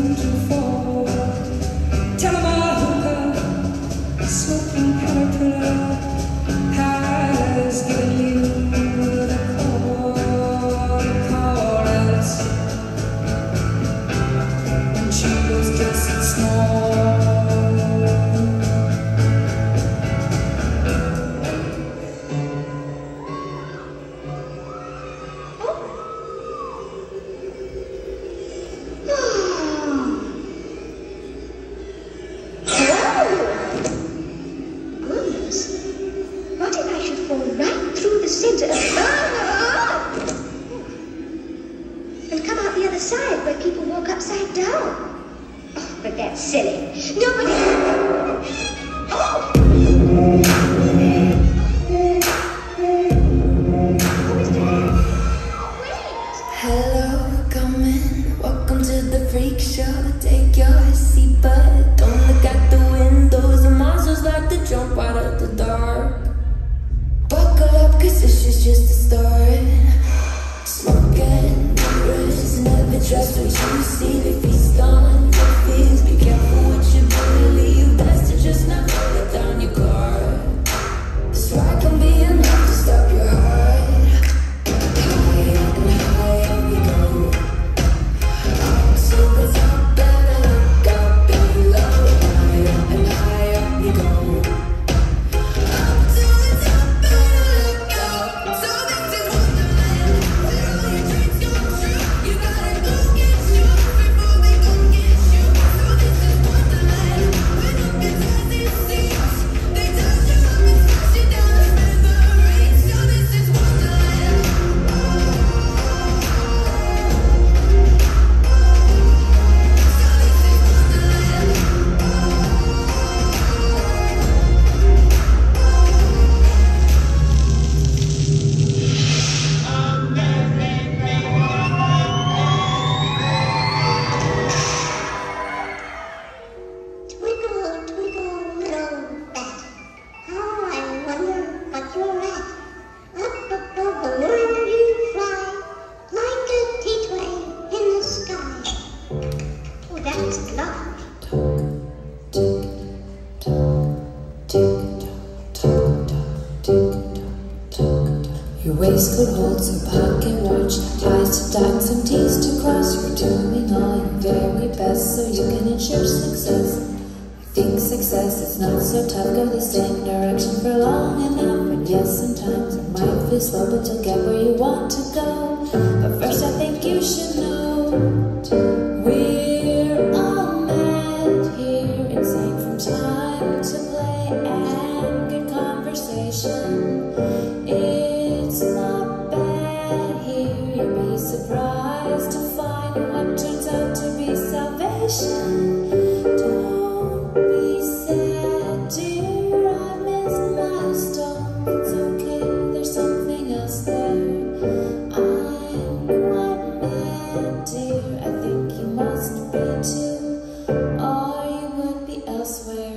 Your waistcoat holds a pocket watch, ties to dime, some T's to cross. You're doing all your very best so you can ensure success. You think success is not so tough, go the same direction for long enough. And yes, sometimes it might feel slow, but you'll get where you want to go. But first I think you should know we're all met here, insane from time to play and good conversation. It's not bad here, you'll be surprised to find what turns out to be salvation. Don't be sad, dear, I missed my stop. It's okay, there's something else there. I'm quite mad, dear, I think you must be too, or you would be elsewhere.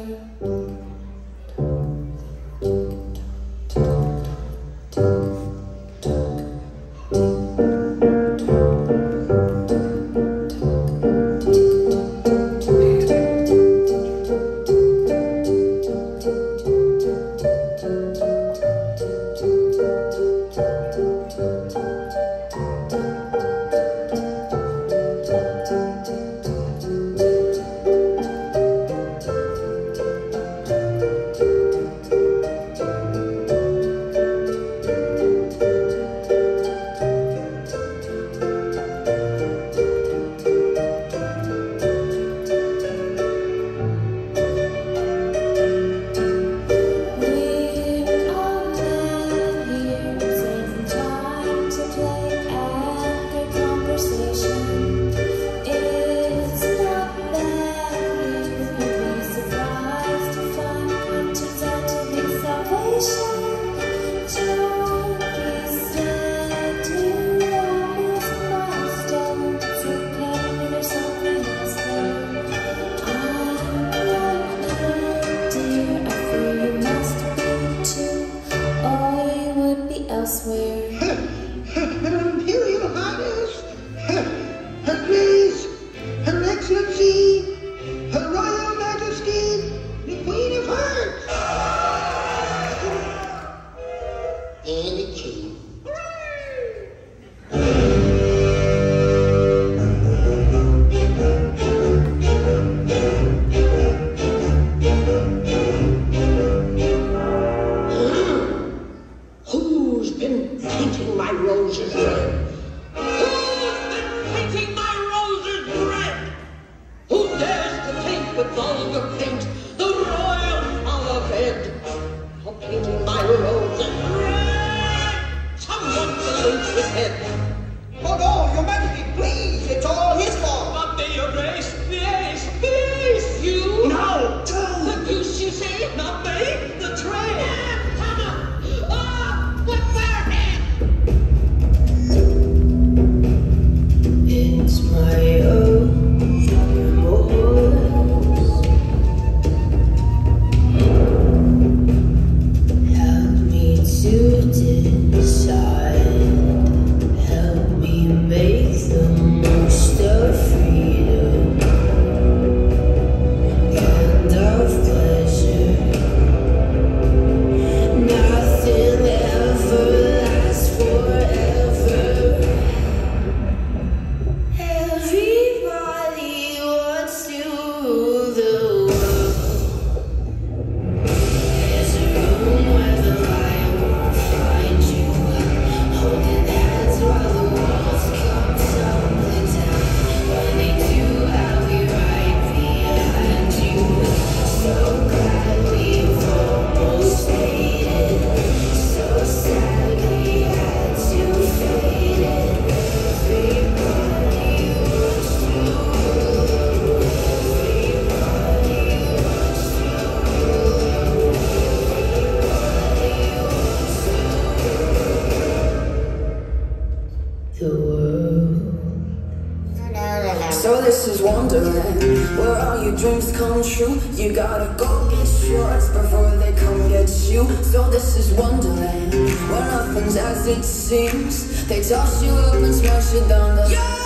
where all your dreams come true. You gotta go get yours before they come get you. So this is Wonderland, where nothing's as it seems. They toss you up and smash you down the